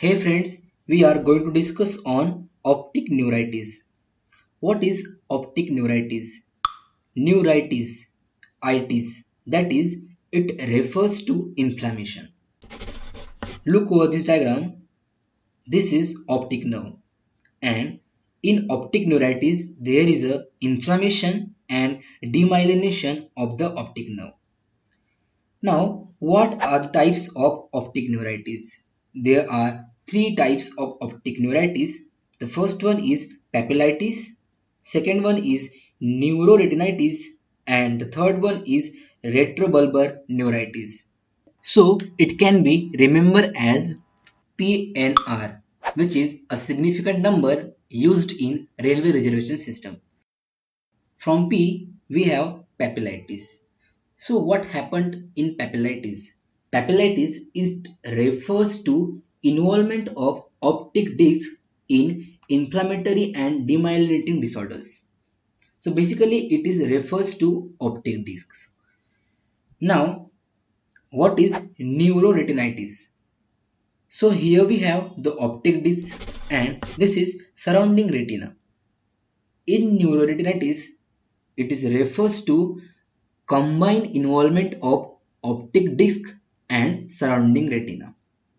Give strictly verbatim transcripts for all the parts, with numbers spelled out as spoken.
Hey friends, we are going to discuss on optic neuritis. What is optic neuritis? Neuritis, itis, that is, it refers to inflammation. Look over this diagram. This is optic nerve, and in optic neuritis there is a inflammation and demyelination of the optic nerve. Now, what are the types of optic neuritis? There are three types of optic neuritis. The first one is papillitis, second one is neuroretinitis, and the third one is retrobulbar neuritis. So, it can be remembered as P N R, which is a significant number used in railway reservation system. From P, we have papillitis. So what happened in papillitis? Papillitis is refers to involvement of optic discs in inflammatory and demyelinating disorders. So basically it is refers to optic discs. Now what is neuroretinitis? So here we have the optic disc and this is surrounding retina. In neuroretinitis it is refers to combined involvement of optic disc and surrounding retina.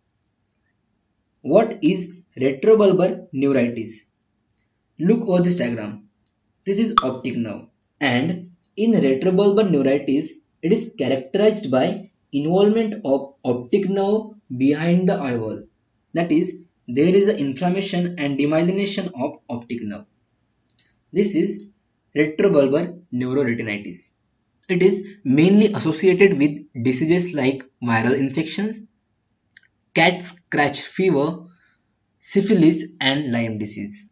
What is retrobulbar neuritis? Look over this diagram. This is optic nerve, and in retrobulbar neuritis it is characterized by involvement of optic nerve behind the eyeball. That is, there is an inflammation and demyelination of optic nerve. This is retrobulbar neuroretinitis. It is mainly associated with diseases like viral infections, cat scratch fever, syphilis and Lyme disease.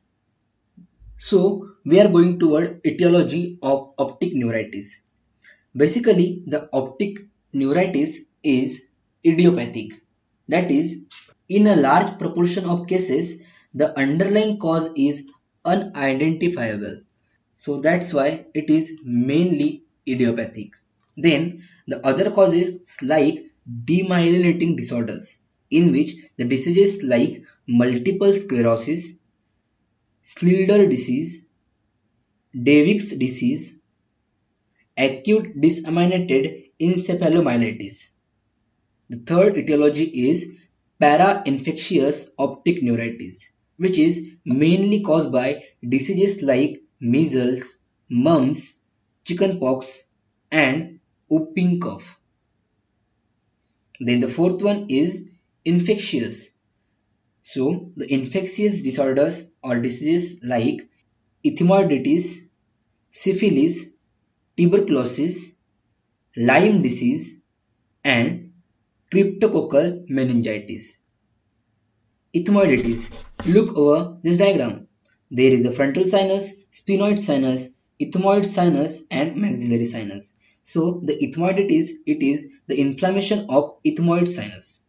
So we are going toward etiology of optic neuritis. Basically the optic neuritis is idiopathic. That is, in a large proportion of cases the underlying cause is unidentifiable. So that's why it is mainly idiopathic. Then the other causes like demyelinating disorders, in which the diseases like multiple sclerosis, Schindler disease, Davies disease, acute disseminated encephalomyelitis. The third etiology is para-infectious optic neuritis, which is mainly caused by diseases like measles, mumps, chickenpox, and whooping cough. Then the fourth one is infectious. So the infectious disorders or diseases like ethmoiditis, syphilis, tuberculosis, Lyme disease, and cryptococcal meningitis. Ethmoiditis. Look over this diagram. There is the frontal sinus, sphenoid sinus, ethmoid sinus, and maxillary sinus. So the ethmoiditis, it is the inflammation of ethmoid sinus.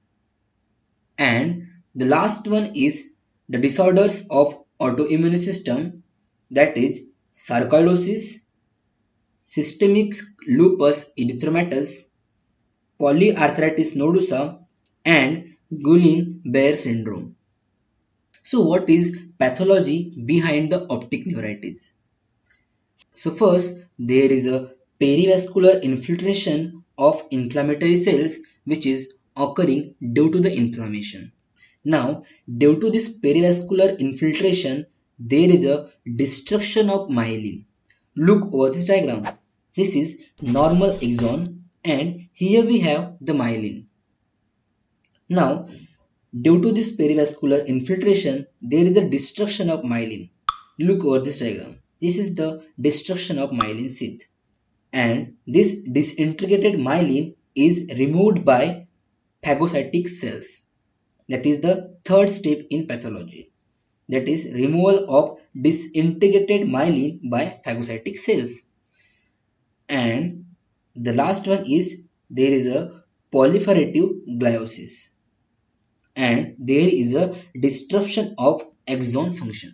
And the last one is the disorders of autoimmune system, that is sarcoidosis, systemic lupus erythematosus, polyarthritis nodosa, and Guillain-Barré syndrome. So what is pathology behind the optic neuritis? So first there is a perivascular infiltration of inflammatory cells which is occurring due to the inflammation. Now due to this perivascular infiltration there is a destruction of myelin. Look over this diagram. This is normal axon and here we have the myelin. Now due to this perivascular infiltration there is a destruction of myelin. Look over this diagram. This is the destruction of myelin sheath. And this disintegrated myelin is removed by phagocytic cells. That is the third step in pathology. That is removal of disintegrated myelin by phagocytic cells. And the last one is there is a proliferative gliosis. And there is a disruption of axon function.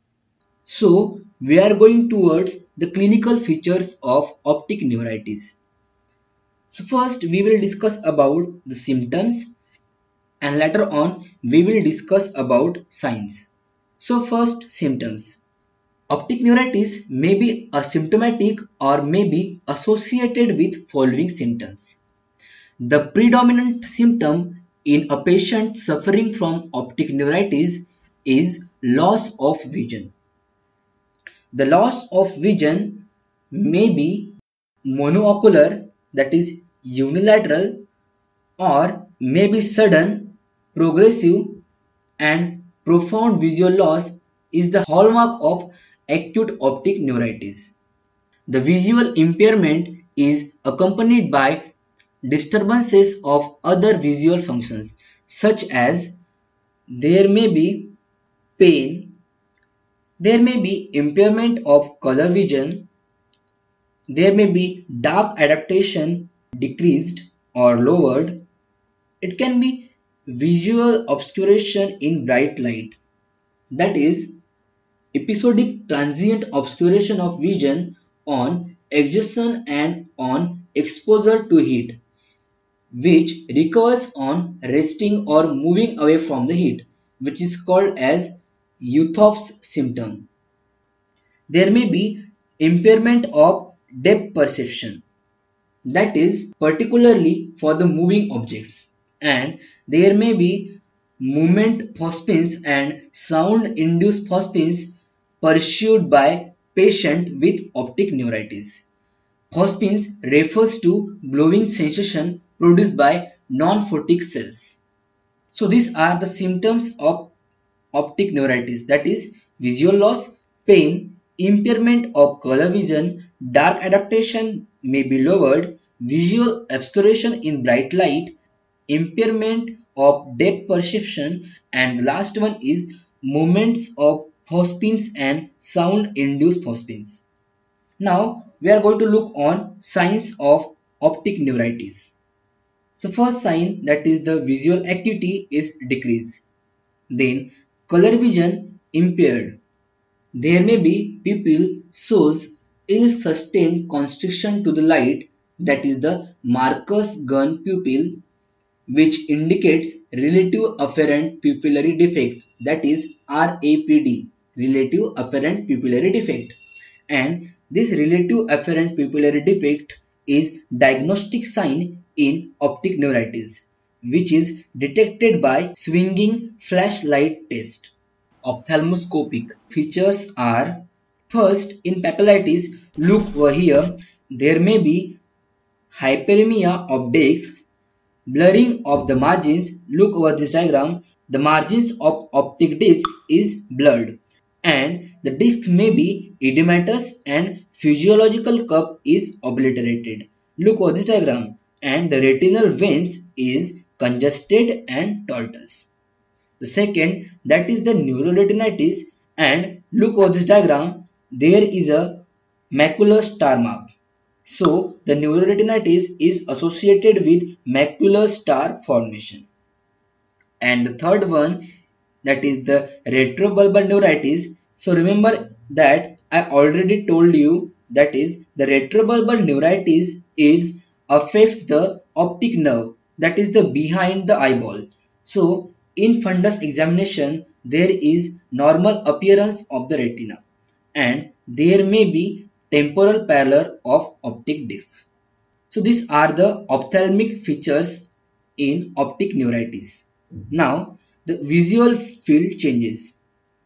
So we are going towards the clinical features of optic neuritis. So first we will discuss about the symptoms and later on we will discuss about signs. So first, symptoms. Optic neuritis may be asymptomatic or may be associated with following symptoms. The predominant symptom in a patient suffering from optic neuritis is loss of vision. The loss of vision may be monoocular, that is unilateral, or may be sudden, progressive, and profound visual loss is the hallmark of acute optic neuritis. The visual impairment is accompanied by disturbances of other visual functions such as there may be pain, there may be impairment of color vision, there may be dark adaptation decreased or lowered, it can be visual obscuration in bright light, that is episodic transient obscuration of vision on exertion and on exposure to heat, which recovers on resting or moving away from the heat, which is called as Euthoff's symptom. There may be impairment of depth perception, that is particularly for the moving objects, and there may be movement phospins and sound induced phospins pursued by patient with optic neuritis. Phospins refers to glowing sensation produced by non-photic cells. So these are the symptoms of optic neuritis, that is visual loss, pain, impairment of color vision, dark adaptation may be lowered, visual obscuration in bright light, impairment of depth perception, and the last one is movements of phospins and sound induced phospins. Now we are going to look on signs of optic neuritis. So first sign, that is the visual acuity is decreased. Then color vision impaired. There may be pupil shows ill sustained constriction to the light, that is the Marcus gun pupil, which indicates relative afferent pupillary defect, that is R A P D, relative afferent pupillary defect. And this relative afferent pupillary defect is diagnostic sign in optic neuritis, which is detected by swinging flashlight test. Ophthalmoscopic features are, first, in papillitis, look over here, there may be hyperemia of discs, blurring of the margins, look over this diagram, the margins of optic disc is blurred, and the disc may be edematous and physiological cup is obliterated. Look over this diagram, and the retinal veins is congested and tortuous. The second, that is the neuroretinitis, and look over this diagram, there is a macular star mark. So the neuroretinitis is associated with macular star formation. And the third one, that is the retrobulbar neuritis. So remember that I already told you, that is the retrobulbar neuritis is affects the optic nerve, that is the behind the eyeball. So in fundus examination, there is normal appearance of the retina, and there may be temporal pallor of optic disc. So these are the ophthalmic features in optic neuritis. Now the visual field changes.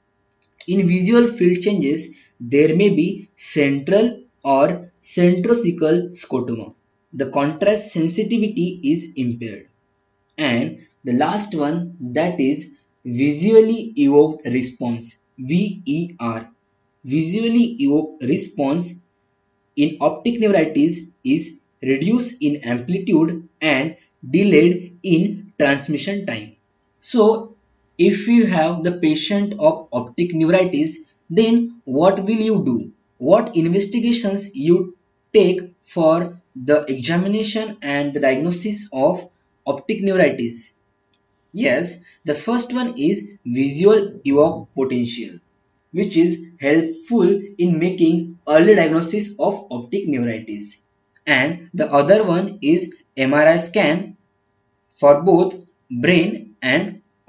In visual field changes, there may be central or centrocecal scotoma. The contrast sensitivity is impaired. And the last one, that is visually evoked response, V E R. Visually evoked response in optic neuritis is reduced in amplitude and delayed in transmission time. So if you have the patient of optic neuritis, then what will you do? What investigations you take for the examination and the diagnosis of optic neuritis? Yes, the first one is visual evoked potential, which is helpful in making early diagnosis of optic neuritis. And the other one is M R I scan for both brain and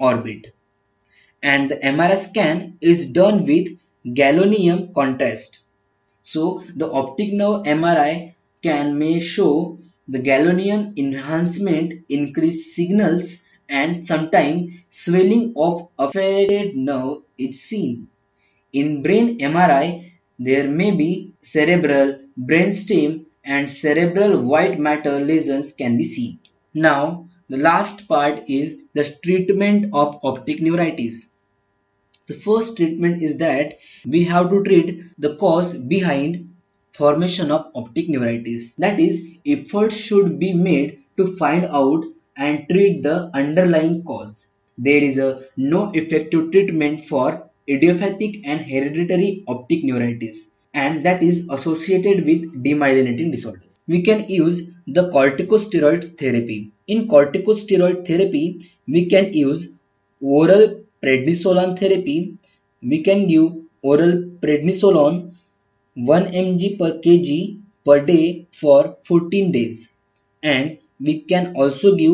orbit. And the M R I scan is done with gallium contrast. So the optic nerve M R I scan may show the gallium enhancement, increased signals, and sometimes swelling of affected nerve is seen. In brain M R I, there may be cerebral, brainstem, and cerebral white matter lesions can be seen. Now, the last part is the treatment of optic neuritis. The first treatment is that we have to treat the cause behind formation of optic neuritis. That is, efforts should be made to find out and treat the underlying cause. There is a no effective treatment for idiopathic and hereditary optic neuritis, and that is associated with demyelinating disorders. We can use the corticosteroid therapy. In corticosteroid therapy, we can use oral prednisolone therapy. We can give oral prednisolone one milligram per kg per day for fourteen days, and we can also give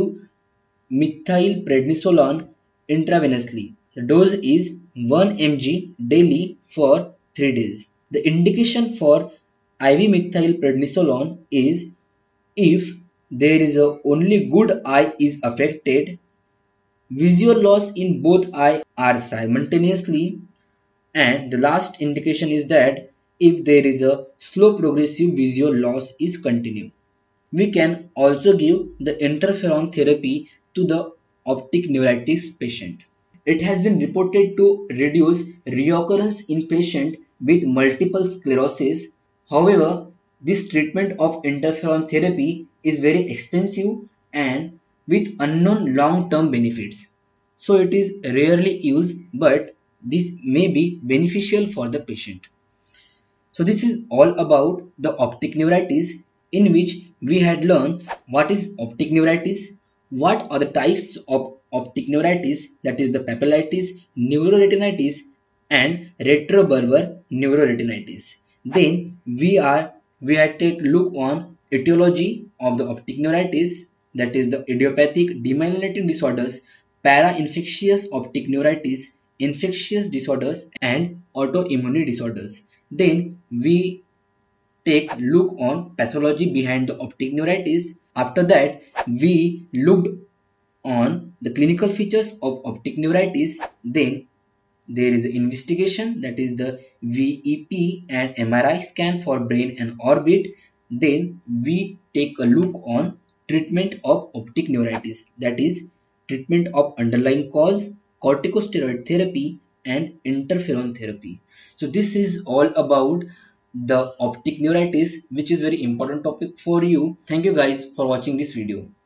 methylprednisolone intravenously. The dose is one milligram daily for three days. The indication for I V methylprednisolone is if there is a only good eye is affected, visual loss in both eye are simultaneously, and the last indication is that if there is a slow progressive visual loss is continued. We can also give the interferon therapy to the optic neuritis patient. It has been reported to reduce reoccurrence in patients with multiple sclerosis. However, this treatment of interferon therapy is very expensive and with unknown long-term benefits. So it is rarely used, but this may be beneficial for the patient. So this is all about the optic neuritis, in which we had learned what is optic neuritis, what are the types of optic neuritis, that is the papillitis, neuroretinitis, and retrobulbar neuroretinitis. Then we are we had take look on etiology of the optic neuritis, that is the idiopathic demyelinating disorders, para-infectious optic neuritis, infectious disorders, and autoimmune disorders. Then we take look on pathology behind the optic neuritis. After that, we looked on the clinical features of optic neuritis. Then there is an investigation, that is the V E P and M R I scan for brain and orbit. Then we take a look on treatment of optic neuritis, that is treatment of underlying cause, corticosteroid therapy, and interferon therapy. So this is all about the optic neuritis, which is very important topic for you. Thank you guys for watching this video.